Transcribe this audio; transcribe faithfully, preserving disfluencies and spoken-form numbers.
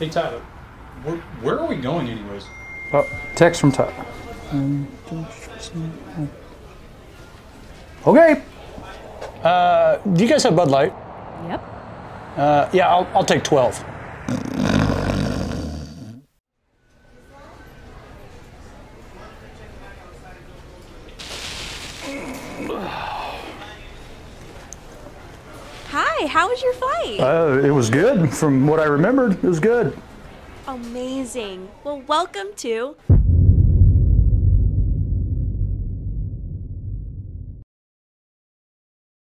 Hey Tyler, where, where are we going anyways? Oh, text from Tyler. Okay. Uh, do you guys have Bud Light? Yep. Uh, yeah, I'll, I'll take twelve. Hi, how was your flight? Uh, it was good. From what I remembered, it was good. Amazing. Well, welcome to